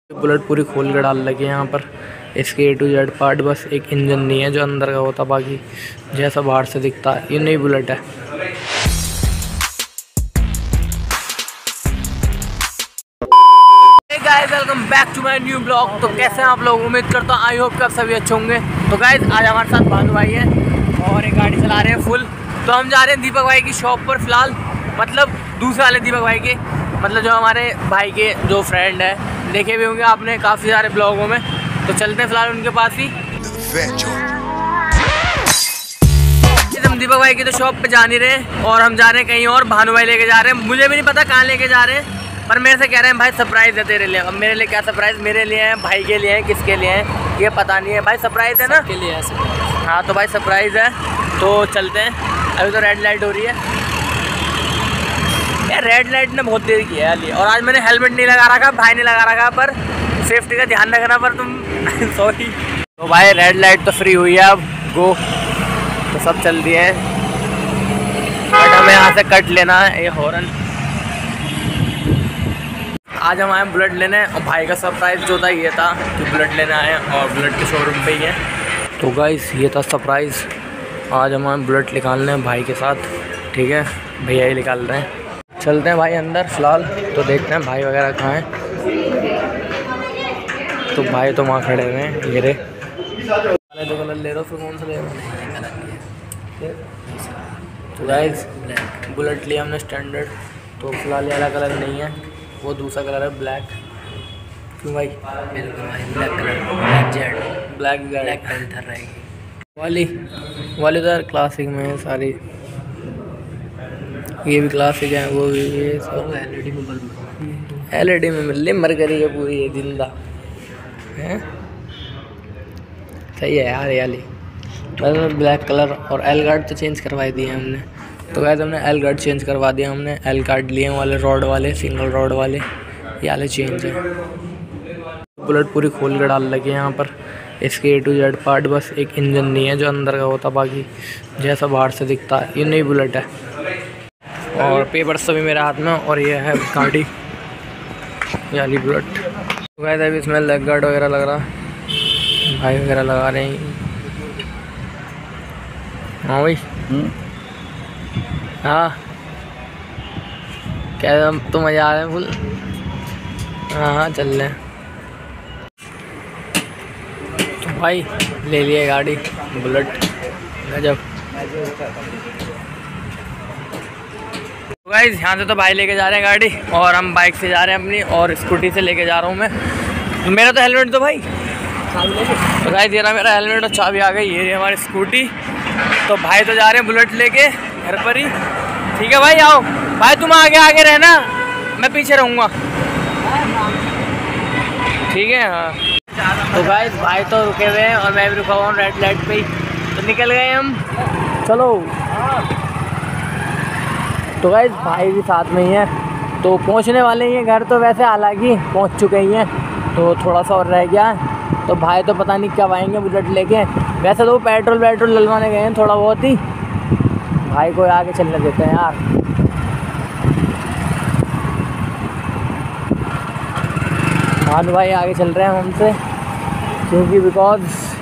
Bullet पूरी खोल के डाल लगे यहाँ पर। इसके ए टू जेड पार्ट, बस एक इंजन नहीं है जो अंदर का होता, बाकी जैसा बाहर से दिखता है ये नई बुलेट है। Hey guys, welcome back to my new blog. तो कैसे हैं आप लोग? उम्मीद करता हूँ आई होप कि आप सभी अच्छे होंगे। तो गाइस आज हमारे साथ भानु भाई है और एक गाड़ी चला रहे हैं फुल। तो हम जा रहे हैं दीपक भाई की शॉप पर फिलहाल, मतलब दूसरे वाले दीपक भाई के, मतलब जो हमारे भाई के जो फ्रेंड है, देखे भी होंगे आपने काफ़ी सारे ब्लॉगों में। तो चलते हैं फिलहाल उनके पास ही। हम दीपक भाई की तो शॉप पे जा नहीं रहे और हम जा रहे हैं कहीं और। भानु भाई लेके जा रहे हैं, मुझे भी नहीं पता कहाँ लेके जा रहे हैं, पर मेरे से कह रहे हैं भाई सरप्राइज़ है तेरे लिए। अब मेरे लिए क्या सरप्राइज़? मेरे लिए है, भाई के लिए है, किसके लिए है ये पता नहीं है। भाई सरप्राइज़ है ना? के लिए है। हाँ तो भाई सरप्राइज़ है, तो चलते हैं। अभी तो रेड लाइट हो रही है यार, रेड लाइट ने बहुत देर की है अली। और आज मैंने हेलमेट नहीं लगा रखा, भाई ने लगा रखा, पर सेफ्टी का ध्यान रखना पर तुम सॉरी। तो भाई रेड लाइट तो फ्री हुई है, अब गो। तो सब चल दिए हैं, बट हमें यहाँ से कट लेना है ये हॉर्न। आज हम आए बुलेट लेने और भाई का सरप्राइज़ जो था ये था कि बुलेट लेने आए और बुलेट के शोरूम पे ही है। तो गाइस ये था सरप्राइज़। आज हम आए बुलेट निकालने भाई के साथ, ठीक है, भैया ही निकाल रहे हैं। चलते हैं भाई अंदर फिलहाल, तो देखते हैं भाई वगैरह कहाँ हैं। तो भाई तो वहाँ खड़े हुए हैं, ये रे दो कलर ले रहे हो, फिर कौन सा ले रहे हो? तो गाइस बुलेट लिया हमने स्टैंडर्ड, तो फिलहाल ये वाला कलर नहीं है, वो दूसरा कलर है ब्लैक। क्यों भाई? बिल्कुल भाई black colour, black jade, black panther रहेगी वाली तो यार क्लासिक में है सारी, ये भी क्लासिक है, वो भी, ये सब एलईडी में मिल रही, मरकरी है पूरी, ये जिंदा है। सही है यार ये वाली। ब्लैक कलर और एल गार्ड तो चेंज करवा दिए हमने। तो गाइस हमने एल गार्ड चेंज करवा दिया, हमने एल गार्ड लिए वाले रॉड वाले, सिंगल रॉड वाले, ये वाले चेंज है। बुलेट पूरी खोल के डाल लगे यहाँ पर। इसके ए टू जेड पार्ट, बस एक इंजन नहीं है जो अंदर का होता, बाकी जैसा बाहर से दिखता है ये नई बुलेट है। और पेपर्स सभी मेरे हाथ में, और ये है गाड़ी, ये वाली बुलेट। तो गाइस अभी इसमें लेग गार्ड वगैरह लग रहा, भाई वगैरह लगा रहे हैं। हाँ भाई हाँ, क्या तो मज़ा आ रहा है फुल? हाँ हाँ चल रहे हैं। तो भाई ले लिए गाड़ी बुलेट, गजब। तो गाइस यहाँ से तो भाई लेके जा रहे हैं गाड़ी, और हम बाइक से जा रहे हैं अपनी, और स्कूटी से लेके जा रहा हूँ मैं। तो मेरा तो हेलमेट तो भाई, तो गाइस ये रहा मेरा हेलमेट और चाबी आ गई, ये रही हमारी स्कूटी। तो भाई तो जा रहे हैं बुलेट लेके घर पर ही, ठीक है भाई? आओ भाई, तुम आगे आगे रहना, मैं पीछे रहूँगा, ठीक है? हाँ तो गाइस भाई तो रुके हुए हैं और मैं भी रुका हुआ हूँ रेड लाइट पे ही। तो निकल गए हम, चलो। तो गाइस भाई भी साथ में ही है, तो पहुँचने वाले ही हैं घर। तो वैसे हालांकि पहुँच चुके ही हैं, तो थोड़ा सा और रह गया है। तो भाई तो पता नहीं कब आएंगे बुलेट लेके। वैसे तो पेट्रोल डलवाने गए हैं थोड़ा बहुत ही, भाई को आगे चलने देते हैं यार। भानु भाई आगे चल रहे हैं हमसे, क्योंकि बिकॉज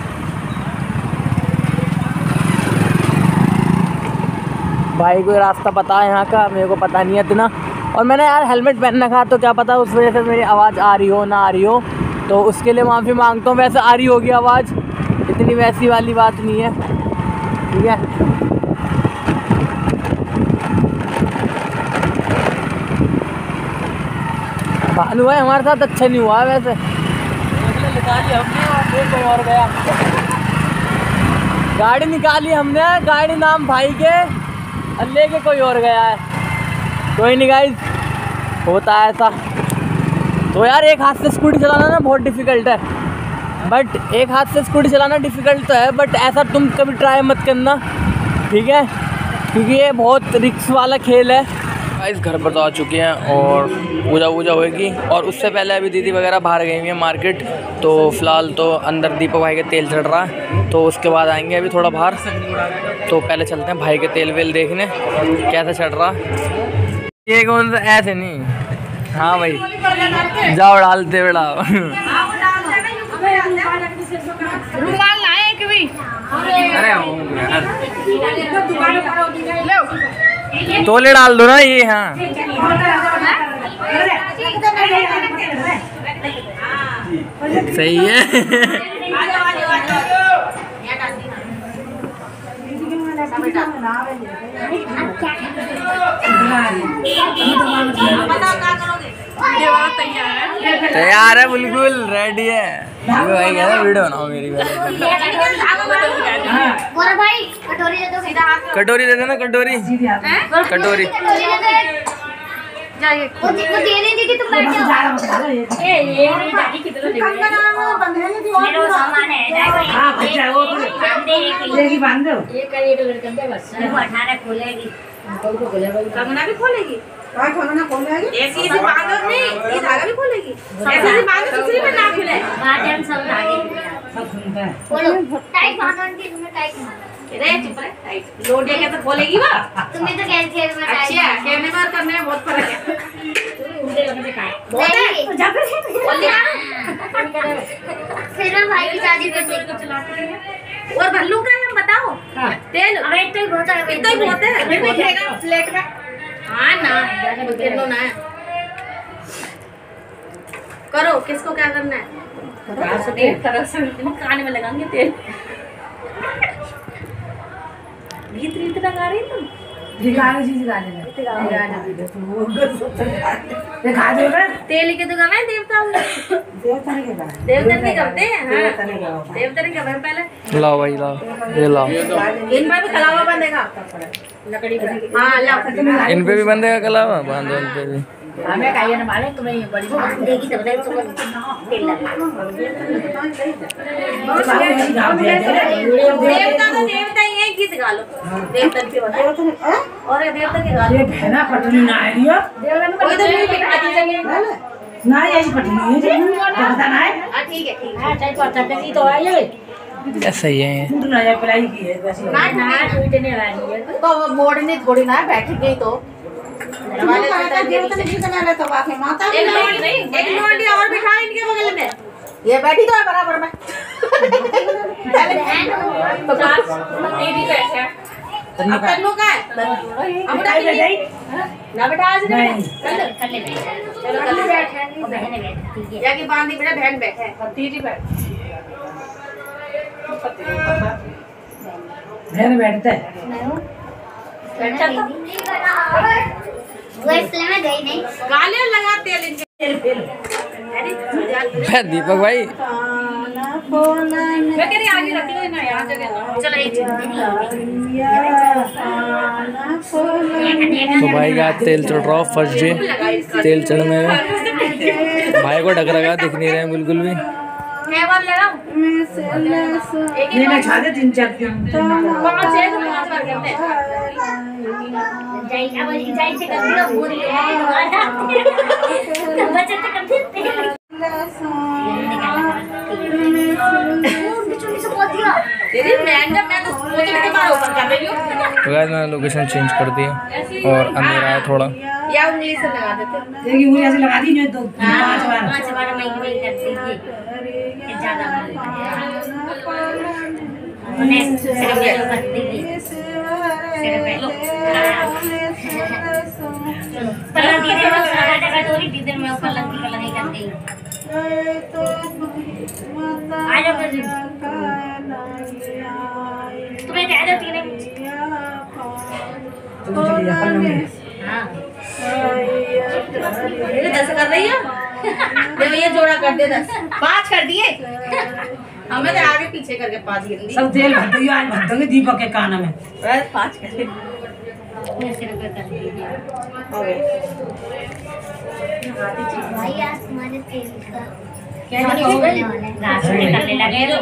भाई को रास्ता पता है यहाँ का, मेरे को पता नहीं है इतना। और मैंने यार हेलमेट पहन रखा, तो क्या पता उस वजह से मेरी आवाज़ आ रही हो ना आ रही हो, तो उसके लिए माफ़ी मांगता हूँ। वैसे आ रही होगी आवाज़, इतनी वैसी वाली बात नहीं है, ठीक है? भानु भाई हमारे साथ अच्छा नहीं हुआ वैसे, और गया गाड़ी निकाली हमने, गाड़ी नाम भाई के, लेके कोई और गया है। कोई नहीं गाइस, होता है ऐसा। तो यार एक हाथ से स्कूटी चलाना ना बहुत डिफ़िकल्ट है, बट एक हाथ से स्कूटी चलाना डिफ़िकल्ट तो है, बट ऐसा तुम कभी ट्राई मत करना, ठीक है? क्योंकि ये बहुत रिस्क वाला खेल है। गाइस घर पर तो आ चुके हैं और पूजा होगी, और उससे पहले अभी दीदी वगैरह बाहर गई हुई है मार्केट। तो फिलहाल तो अंदर दीपक भाई का तेल चढ़ रहा है, तो उसके बाद आएंगे अभी थोड़ा बाहर। तो पहले चलते हैं भाई के तेल वेल देखने कैसे चढ़ रहा। ये कौन सा? ऐसे नहीं, हाँ भाई जाओ डालते बेड़ा। रुमाल लाए कि भी? अरे तोले डाल दो ना ये। हाँ सही है। तैयार है बिल्कुल रेडी है। भाई कह रहा वीडियो बनाओ मेरी। भाई कटोरी दे दो। कटोरी दे देना। कटोरी कटोरी वो देने दीदी तुम बैठ जाओ। ये दादी किधर ले गई? मेरा सामान है हां बच्चा वो लेगी बांध दो। ये करिए तो लड़कन पे बस वो 18 खोलेगी। को खोलेगी कंगना भी खोलेगी। हां कंगना खोलेगी। ऐसी ऐसी बांधो नहीं ये धागा भी खोलेगी। ऐसे ऐसे बांधो दूसरी पे ना खुले। बातें सब धागे सब सुनता है। खोलो टाइट बांधो आंटी तुम्हें टाइट रे चुप रहे टाइट लोड लेके तो खोलेगी वो। तुम्हें तो कहते थे मैं टाइट। अच्छा कहने में और करने में बहुत फर्क है। मुझे लगता है बहुत है जा फिर बोल लिया। फिर हम भाई की शादी पे देख को चलाते हैं। और भल्लू का हम बताओ तेल अरे तो बहुत है तो बहुत है मैं दिखेगा प्लेट में। हां ना किलो ना करो किसको क्या करना है तरह से कान में लगाएंगे तेल। गीत रीत लगा रही तुम दिखाने चीज गाने में दिखा दो ना तेल के तो गवे देवता नहीं करते हैं। हां देवता नहीं करते पहले। लाओ भाई लाओ ये लाओ। इन पर भी कलावा बंधेगा लकड़ी पे। हां लाओ इन पे भी बंधेगा कलावा बांधो इन पे भी। हमें कहिए ना माले तुम्हें ये बड़ी देगी तो बताइए तुम तेल लगा देवता तो देवता ही है गीत गा लो देवता के और देवता के गा लो। ये बहना पटनी ना है रिया कोई तो नहीं पटनी जगह ना यही पटनी है देवता ना है। हां ठीक है चाहे तो चटनी तो है ये सही है। फूट ना जाए पलाई की है वैसे ना टूटने वाली है तो मोड़ने थोड़ी ना बैठ गई तो देवता नहीं करना तो बाकी माता एक लोटी और बिठा इनके बगल में ये बैठी तो है बराबर में। तो तेरी कैसे है तन्नू का है अब बैठ गई ना बेटा आज नहीं कल ले चलो कल बैठ है बहन बैठ या कि बांधी बेटा बहन बैठे तीजी बैठ बहन बैठता है वो इसलिए मैं गई नहीं गाले लगा तेल इनके दीपक भाई मैं कह रही आगे रख लो ना यहाँ जगह चलो एक तो भाई का तेल चढ़ रहा हो फर्स्ट डे तेल चढ़ने में भाई को ढक रखा दिख नहीं रहे बिल्कुल भी। मैं छा दे 3-4 5 बार करते हैं जाई से करती हो पूरी बचत करते तेरी महंगा मैं तो सोच के मार ऊपर कर रही हूं। तो गाइस मैंने लोकेशन चेंज कर दी है और अंधेरा है थोड़ा या उंगली से लगा देते देखिए उंगली ऐसे लगा दी नहीं तो 5 बार मैं कर दीजिए ज्यादा ने सिर्फ ये कर दीजिए सिर्फ लो पर दीदी वो सारा जगह तोरी दीदी में ऊपर लगी कर दी आ जाओ कर तुम्हें क्या देती नहीं हां ये 10 कर रही है देखो ये जोड़ा कर दे 10 5 कर दिए हमें तो आगे पीछे करके 5 गिन दी सब तेल भर दियो आज भर दोगे दीपक के कान में बस 5 कर दे ऐसे कर दीजिए हो गए भाई आज तुम्हारे तेल का क्या हो गए रात में करने लगे तो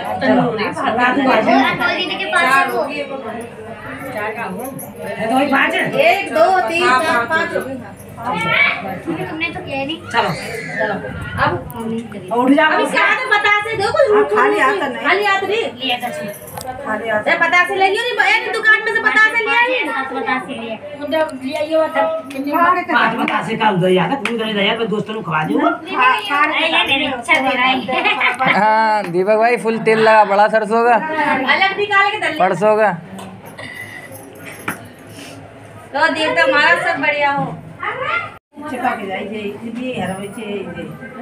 तंदूरी के पास हो 4 का हो तो 5 1 2 3 4 5 तुमने तो किया नहीं चलो अब उठ जाओ अब इसके हाथ में बता से दो कुछ खाली हाथ नहीं लिया था बतासे लगी नहीं दुकान में से बतासे लिया है। बतासे लिए बतासे का उधर यार तू इधर जाया तो दोस्तों को खवा दूं। हाँ दीपक भाई फुल तेल लगा बड़ा सरसों का अलग निकाल के दल परसों का। तो देवता हमारा सब बढ़िया हो। चिपा के जाई जे इतनी हरवे छे जे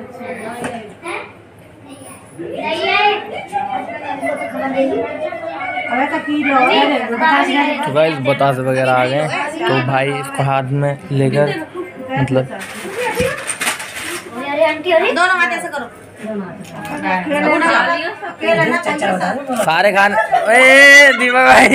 अरे तो किलो तो गाइस बतासे वगैरह आ गए तो भाई इसको हाथ में लेकर मतलब दोनों हाथ ऐसे करो। सारे खाने ए दीपक भाई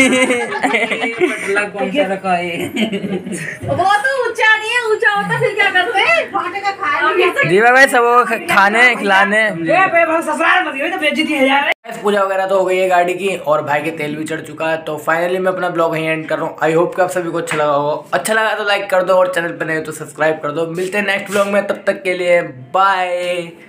वो तो ऊंचा नहीं है, ऊंचा होता फिर क्या करते हैं? दीपक भाई सब खाने खिलाने। ससुराल मत गई तो बेइज्जती है यार। पूजा वगैरह तो हो गई है गाड़ी की और भाई के तेल भी चढ़ चुका है। तो फाइनली मैं अपना ब्लॉग यहीं एंड कर रहा हूँ। आई होप कि आप सभी को अच्छा लगा हो। अच्छा लगा तो लाइक कर दो और चैनल पर नए हो तो सब्सक्राइब कर दो। मिलते हैं नेक्स्ट ब्लॉग में, तब तक के लिए बाय।